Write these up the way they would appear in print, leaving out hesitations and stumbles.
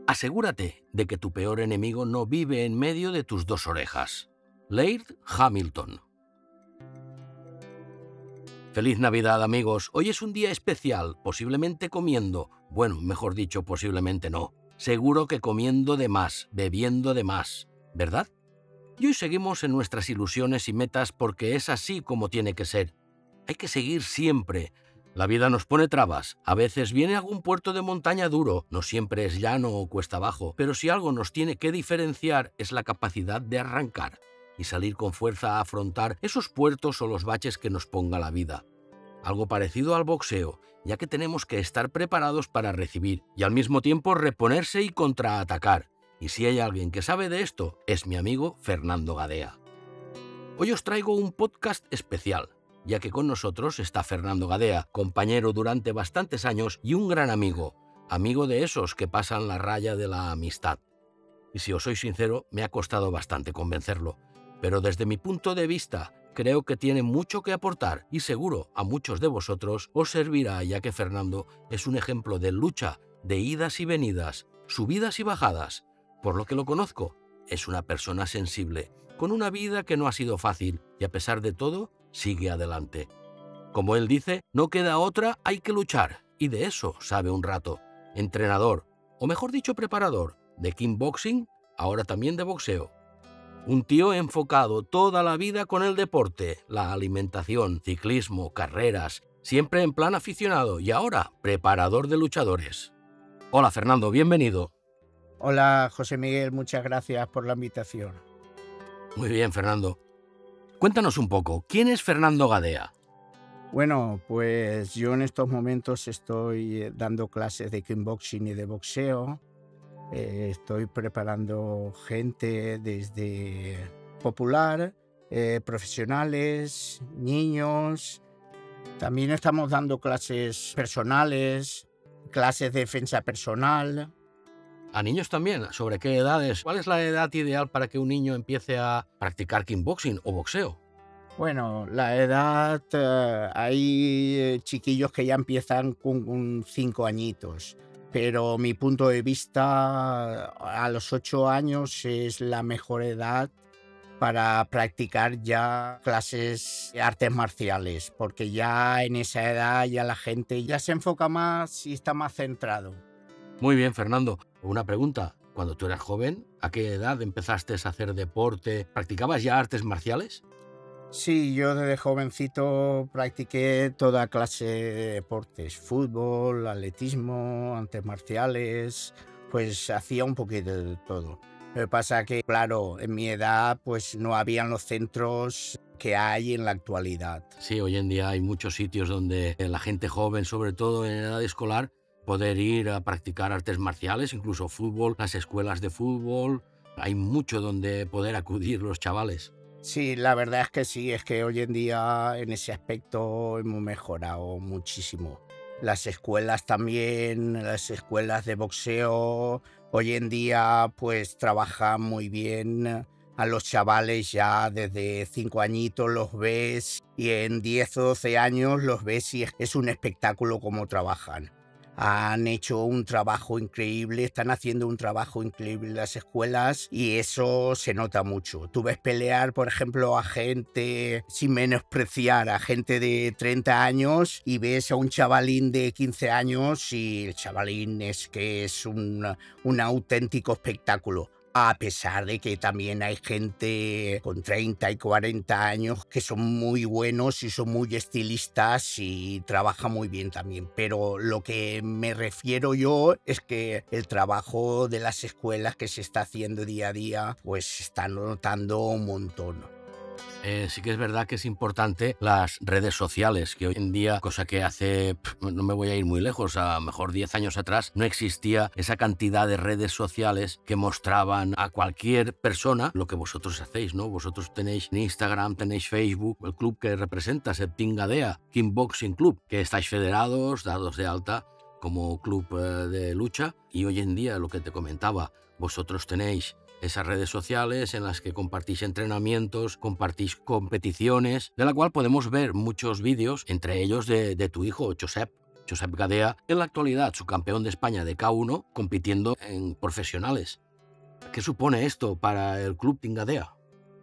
Asegúrate de que tu peor enemigo no vive en medio de tus dos orejas. Laird Hamilton. Feliz Navidad, amigos. Hoy es un día especial, posiblemente comiendo. Bueno, mejor dicho, posiblemente no. Seguro que comiendo de más, bebiendo de más, ¿verdad? Y hoy seguimos en nuestras ilusiones y metas porque es así como tiene que ser. Hay que seguir siempre. La vida nos pone trabas. A veces viene algún puerto de montaña duro, no siempre es llano o cuesta abajo, pero si algo nos tiene que diferenciar es la capacidad de arrancar y salir con fuerza a afrontar esos puertos o los baches que nos ponga la vida. Algo parecido al boxeo, ya que tenemos que estar preparados para recibir y al mismo tiempo reponerse y contraatacar. Y si hay alguien que sabe de esto, es mi amigo Fernando Gadea. Hoy os traigo un podcast especial, ya que con nosotros está Fernando Gadea, compañero durante bastantes años y un gran amigo, amigo de esos que pasan la raya de la amistad. Y si os soy sincero, me ha costado bastante convencerlo, pero desde mi punto de vista, creo que tiene mucho que aportar y seguro a muchos de vosotros os servirá, ya que Fernando es un ejemplo de lucha, de idas y venidas, subidas y bajadas. Por lo que lo conozco, es una persona sensible, con una vida que no ha sido fácil y a pesar de todo, sigue adelante. Como él dice, no queda otra, hay que luchar, y de eso sabe un rato. Entrenador, o mejor dicho preparador, de kickboxing, ahora también de boxeo. Un tío enfocado toda la vida con el deporte, la alimentación, ciclismo, carreras, siempre en plan aficionado y ahora preparador de luchadores. Hola Fernando, bienvenido. Hola José Miguel, muchas gracias por la invitación. Muy bien, Fernando. Cuéntanos un poco, ¿quién es Fernando Gadea? Bueno, pues yo en estos momentos estoy dando clases de kickboxing y de boxeo. Estoy preparando gente desde popular, profesionales, niños. También estamos dando clases personales, clases de defensa personal. ¿A niños también? ¿Sobre qué edades? ¿Cuál es la edad ideal para que un niño empiece a practicar kickboxing o boxeo? Bueno, la edad, hay chiquillos que ya empiezan con 5 añitos, pero mi punto de vista, a los 8 años es la mejor edad para practicar ya clases de artes marciales, porque ya en esa edad ya la gente ya se enfoca más y está más centrado. Muy bien, Fernando. Una pregunta. Cuando tú eras joven, ¿a qué edad empezaste a hacer deporte? ¿Practicabas ya artes marciales? Sí, yo desde jovencito practiqué toda clase de deportes, fútbol, atletismo, artes marciales, pues hacía un poquito de todo. Lo que pasa que, claro, en mi edad pues no habían los centros que hay en la actualidad. Sí, hoy en día hay muchos sitios donde la gente joven, sobre todo en edad escolar, poder ir a practicar artes marciales, incluso fútbol, las escuelas de fútbol. Hay mucho donde poder acudir los chavales. Sí, la verdad es que sí, es que hoy en día en ese aspecto hemos mejorado muchísimo. Las escuelas también, las escuelas de boxeo, hoy en día pues trabajan muy bien a los chavales ya desde 5 añitos los ves y en 10 o 12 años los ves y es un espectáculo cómo trabajan. Han hecho un trabajo increíble, están haciendo un trabajo increíble en las escuelas y eso se nota mucho. Tú ves pelear, por ejemplo, a gente, sin menospreciar, a gente de 30 años y ves a un chavalín de 15 años y el chavalín es que es un auténtico espectáculo. A pesar de que también hay gente con 30 y 40 años que son muy buenos y son muy estilistas y trabajan muy bien también. Pero lo que me refiero yo es que el trabajo de las escuelas que se está haciendo día a día, pues se está notando un montón. Sí que es verdad que es importante las redes sociales, que hoy en día, cosa que hace, no me voy a ir muy lejos, a lo mejor 10 años atrás, no existía esa cantidad de redes sociales que mostraban a cualquier persona lo que vosotros hacéis, ¿no? Vosotros tenéis Instagram, tenéis Facebook, el club que representas, el Team Gadea, Kickboxing Club, que estáis federados, dados de alta como club de lucha, y hoy en día, lo que te comentaba, vosotros tenéis esas redes sociales en las que compartís entrenamientos, compartís competiciones, de la cual podemos ver muchos vídeos, entre ellos de tu hijo, Josep. Josep Gadea, en la actualidad subcampeón de España de K1, compitiendo en profesionales. ¿Qué supone esto para el Club Team Gadea?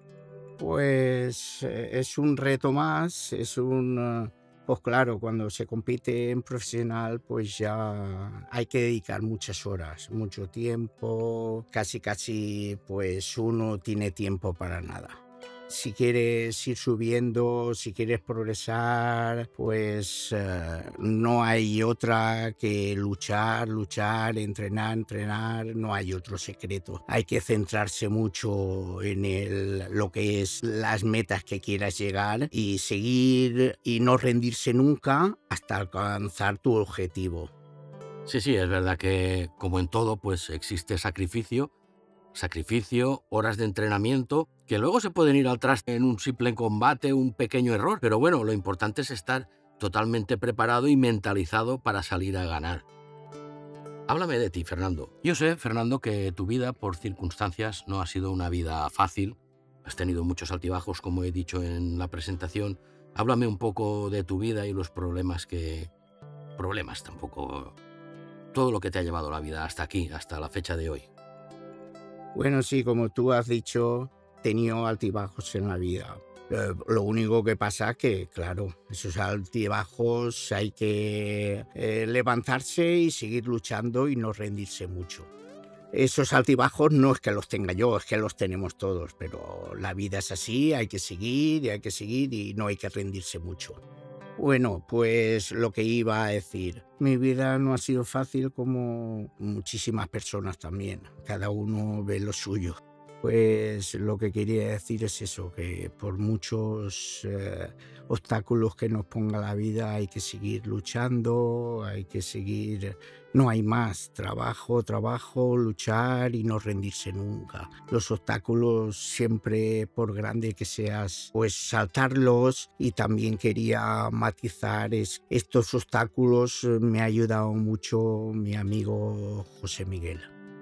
Pues es un reto más, pues claro, cuando se compite en profesional, pues ya hay que dedicar muchas horas, mucho tiempo, casi, pues uno tiene tiempo para nada. Si quieres ir subiendo, si quieres progresar, pues no hay otra que luchar, entrenar, no hay otro secreto. Hay que centrarse mucho en lo que es las metas que quieras llegar y seguir y no rendirse nunca hasta alcanzar tu objetivo. Sí, es verdad que, como en todo, pues existe sacrificio, horas de entrenamiento, que luego se pueden ir al traste en un simple combate, un pequeño error, pero bueno, lo importante es estar totalmente preparado y mentalizado para salir a ganar. Háblame de ti, Fernando. Yo sé, Fernando, que tu vida, por circunstancias, no ha sido una vida fácil. Has tenido muchos altibajos, como he dicho en la presentación. Háblame un poco de tu vida y los problemas tampoco... Todo lo que te ha llevado la vida hasta aquí, hasta la fecha de hoy. Bueno, sí, como tú has dicho, he tenido altibajos en la vida. Lo único que pasa es que, claro, esos altibajos hay que levantarse y seguir luchando y no rendirse mucho. Esos altibajos no es que los tenga yo, es que los tenemos todos, pero la vida es así, hay que seguir y no hay que rendirse mucho. Bueno, pues lo que iba a decir, mi vida no ha sido fácil como muchísimas personas también, cada uno ve lo suyo. Pues lo que quería decir es eso, que por muchos obstáculos que nos ponga la vida hay que seguir luchando, hay que seguir... No hay más, trabajo, luchar y no rendirse nunca. Los obstáculos siempre, por grande que seas, pues saltarlos. Y también quería matizar, estos obstáculos me ha ayudado mucho mi amigo José Miguel.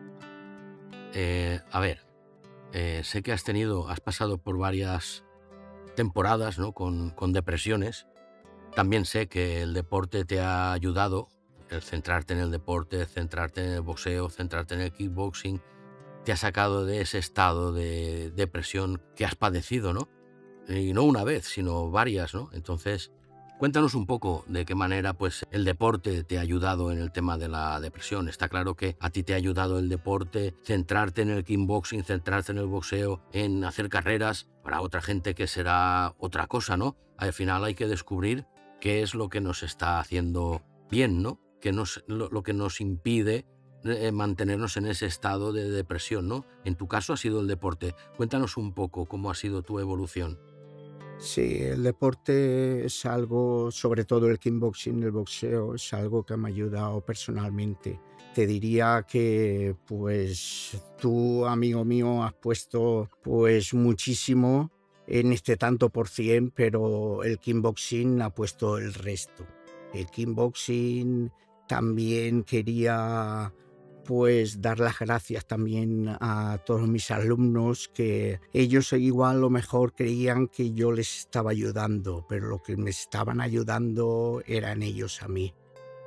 Sé que has pasado por varias temporadas, ¿no? con depresiones. También sé que el deporte te ha ayudado, el centrarte en el deporte, centrarte en el boxeo, centrarte en el kickboxing, te ha sacado de ese estado de depresión que has padecido, ¿no? Y no una vez, sino varias, ¿no? Entonces, cuéntanos un poco de qué manera pues, el deporte te ha ayudado en el tema de la depresión. Está claro que a ti te ha ayudado el deporte, centrarte en el kickboxing, centrarte en el boxeo, en hacer carreras. Para otra gente que será otra cosa, ¿no? Al final hay que descubrir qué es lo que nos está haciendo bien, ¿no? Lo que nos impide mantenernos en ese estado de depresión, ¿no? En tu caso ha sido el deporte. Cuéntanos un poco cómo ha sido tu evolución. Sí, el deporte es algo, sobre todo el kickboxing, el boxeo, es algo que me ha ayudado personalmente. Te diría que, pues, tú, amigo mío, has puesto, pues, muchísimo en este tanto por cien, pero el kickboxing ha puesto el resto. El kickboxing también quería, pues, dar las gracias también a todos mis alumnos, que ellos igual a lo mejor creían que yo les estaba ayudando, pero lo que me estaban ayudando eran ellos a mí.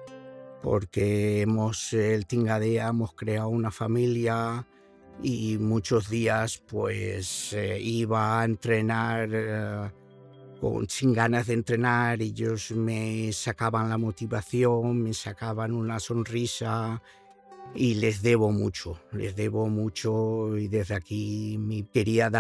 Porque el Team Gadea hemos creado una familia y muchos días pues iba a entrenar sin ganas de entrenar. Ellos me sacaban la motivación, me sacaban una sonrisa. Y les debo mucho y desde aquí quería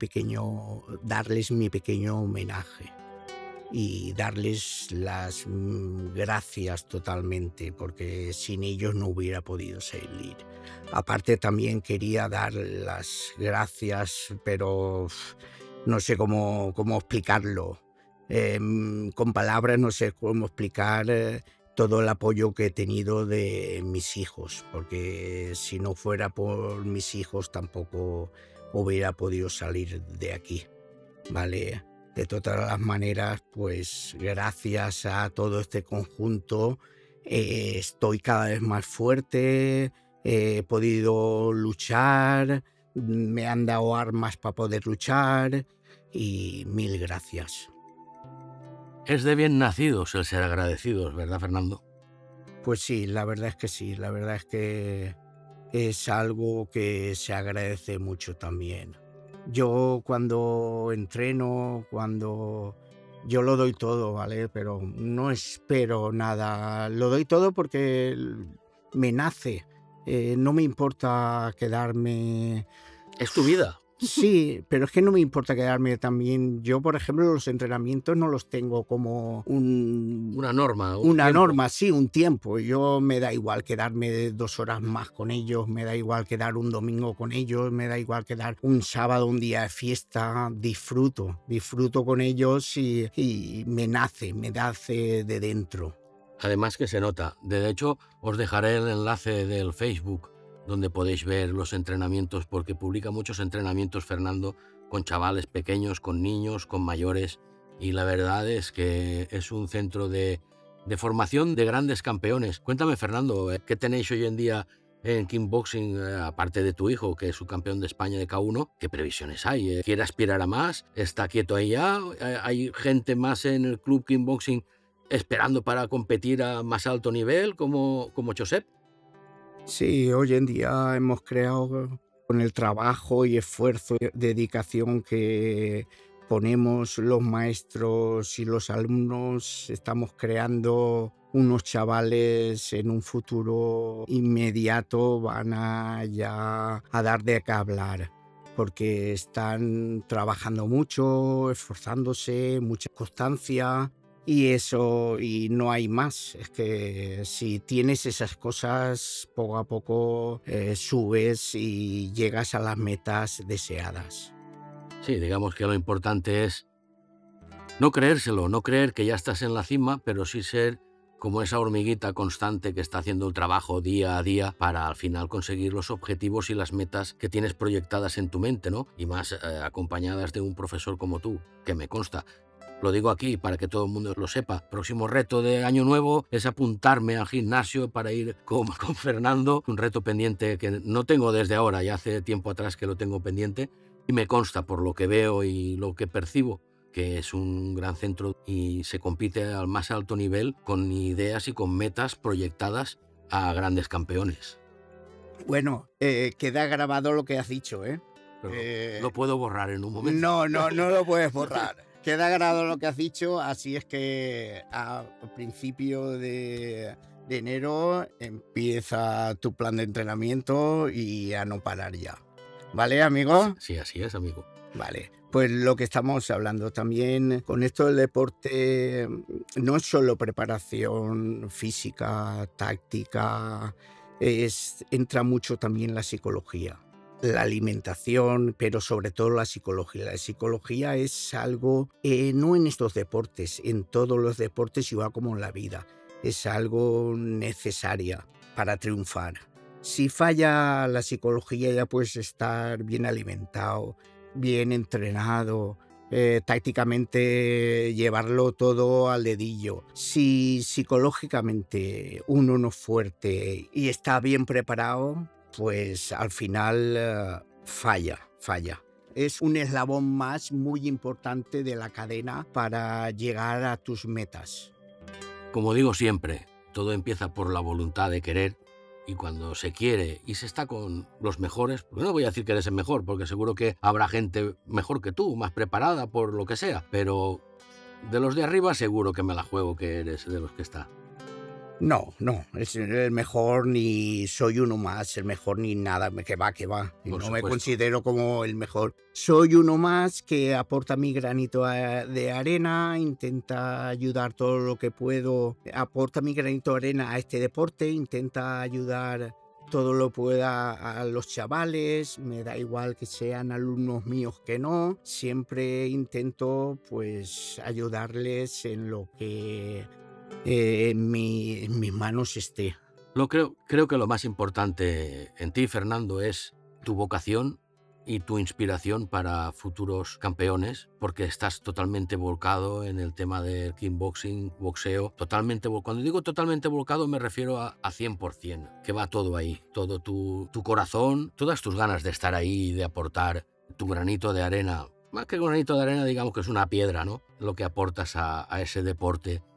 darles mi pequeño homenaje y darles las gracias totalmente, porque sin ellos no hubiera podido salir. Aparte también quería dar las gracias, pero no sé cómo explicarlo. Con palabras no sé cómo explicar todo el apoyo que he tenido de mis hijos, porque si no fuera por mis hijos tampoco hubiera podido salir de aquí, ¿vale? De todas las maneras, pues gracias a todo este conjunto estoy cada vez más fuerte, he podido luchar, me han dado armas para poder luchar y mil gracias. Es de bien nacidos el ser agradecidos, ¿verdad, Fernando? Pues sí, la verdad es que sí, la verdad es que es algo que se agradece mucho también. Yo cuando entreno, cuando yo lo doy todo, ¿vale? Pero no espero nada. Lo doy todo porque me nace. No me importa quedarme. Es tu vida. Sí, pero es que no me importa quedarme también. Yo, por ejemplo, los entrenamientos no los tengo como Una norma, un una tiempo. norma, sí, un tiempo. Yo me da igual quedarme 2 horas más con ellos, me da igual quedar un domingo con ellos, me da igual quedar un sábado, un día de fiesta. Disfruto con ellos y me nace de dentro. Además que se nota. De hecho, os dejaré el enlace del Facebook donde podéis ver los entrenamientos, porque publica muchos entrenamientos, Fernando, con chavales pequeños, con niños, con mayores, y la verdad es que es un centro de formación de grandes campeones. Cuéntame, Fernando, ¿qué tenéis hoy en día en kickboxing, aparte de tu hijo, que es subcampeón de España de K1? ¿Qué previsiones hay? ¿Quiere aspirar a más? ¿Está quieto ahí ya? ¿Hay gente más en el club kickboxing esperando para competir a más alto nivel, como Josep? Sí, hoy en día hemos creado con el trabajo y esfuerzo y dedicación que ponemos los maestros y los alumnos, estamos creando unos chavales en un futuro inmediato van a ya a dar de qué hablar, porque están trabajando mucho, esforzándose, mucha constancia. Y eso, y no hay más. Es que si tienes esas cosas, poco a poco subes y llegas a las metas deseadas. Sí, digamos que lo importante es no creérselo, no creer que ya estás en la cima, pero sí ser como esa hormiguita constante que está haciendo el trabajo día a día para al final conseguir los objetivos y las metas que tienes proyectadas en tu mente, ¿no? Y más acompañadas de un profesor como tú, que me consta. Lo digo aquí para que todo el mundo lo sepa. Próximo reto de año nuevo es apuntarme al gimnasio para ir con Fernando. Un reto pendiente que no tengo desde ahora, ya hace tiempo atrás que lo tengo pendiente. Y me consta por lo que veo y lo que percibo que es un gran centro y se compite al más alto nivel con ideas y con metas proyectadas a grandes campeones. Bueno, queda grabado lo que has dicho, ¿eh? Pero lo puedo borrar en un momento. No lo puedes borrar. Queda grabado lo que has dicho, así es que a principio de enero empieza tu plan de entrenamiento y a no parar ya. ¿Vale, amigo? Sí, así es, amigo. Vale, pues lo que estamos hablando también con esto del deporte no es solo preparación física, táctica, entra mucho también la psicología, la alimentación, pero sobre todo la psicología. La psicología es algo, no en estos deportes, en todos los deportes igual como en la vida, es algo necesaria para triunfar. Si falla la psicología ya puedes estar bien alimentado, bien entrenado, tácticamente llevarlo todo al dedillo. Si psicológicamente uno no es fuerte y está bien preparado, pues al final falla. Es un eslabón más muy importante de la cadena para llegar a tus metas. Como digo siempre, todo empieza por la voluntad de querer. Y cuando se quiere y se está con los mejores, porque no voy a decir que eres el mejor, porque seguro que habrá gente mejor que tú, más preparada por lo que sea, pero de los de arriba seguro que me la juego que eres de los que está. No, es el mejor ni soy uno más, el mejor ni nada, que va. Y no me considero como el mejor. Soy uno más que aporta mi granito de arena, intenta ayudar todo lo que puedo, aporta mi granito de arena a este deporte, intenta ayudar todo lo pueda a los chavales, me da igual que sean alumnos míos que no, siempre intento pues ayudarles en lo que en mis manos esté. Creo que lo más importante en ti, Fernando, es tu vocación y tu inspiración para futuros campeones, porque estás totalmente volcado en el tema del kickboxing, boxeo, cuando digo totalmente volcado me refiero a 100%, que va todo ahí, todo tu corazón, todas tus ganas de estar ahí y de aportar tu granito de arena. Más que granito de arena, digamos que es una piedra, ¿no? Lo que aportas a ese deporte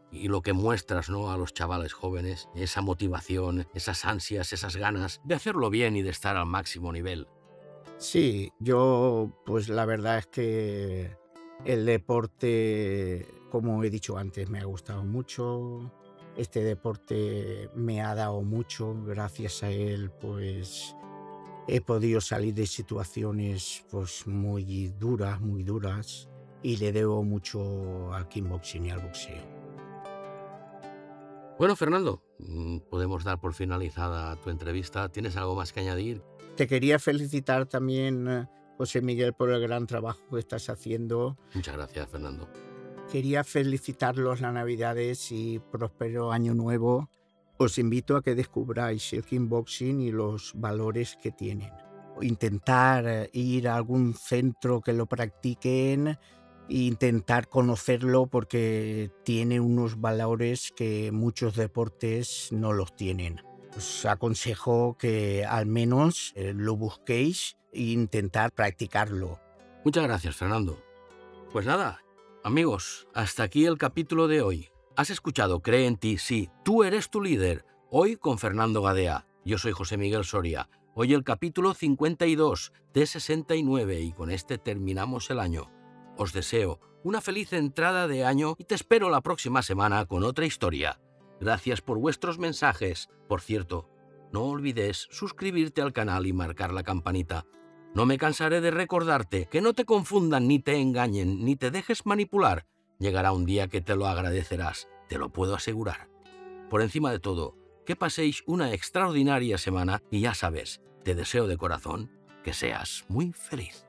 y lo que muestras, ¿no?, a los chavales jóvenes, esa motivación, esas ansias, esas ganas de hacerlo bien y de estar al máximo nivel. Sí, yo pues la verdad es que el deporte, como he dicho antes, me ha gustado mucho. Este deporte me ha dado mucho, gracias a él pues he podido salir de situaciones pues muy duras y le debo mucho al kickboxing y al boxeo. Bueno, Fernando, podemos dar por finalizada tu entrevista. ¿Tienes algo más que añadir? Te quería felicitar también, José Miguel, por el gran trabajo que estás haciendo. Muchas gracias, Fernando. Quería felicitarlos las Navidades y próspero año nuevo. Os invito a que descubráis el kickboxing y los valores que tienen. Intentar ir a algún centro que lo practiquen e intentar conocerlo porque tiene unos valores que muchos deportes no los tienen. Os aconsejo que al menos lo busquéis e intentar practicarlo. Muchas gracias, Fernando. Pues nada, amigos, hasta aquí el capítulo de hoy. Has escuchado Cree en ti, sí, tú eres tu líder. Hoy con Fernando Gadea. Yo soy José Miguel Soria. Hoy el capítulo 52 de 69 y con este terminamos el año. Os deseo una feliz entrada de año y te espero la próxima semana con otra historia. Gracias por vuestros mensajes. Por cierto, no olvides suscribirte al canal y marcar la campanita. No me cansaré de recordarte que no te confundan ni te engañen ni te dejes manipular. Llegará un día que te lo agradecerás, te lo puedo asegurar. Por encima de todo, que paséis una extraordinaria semana y ya sabes, te deseo de corazón que seas muy feliz.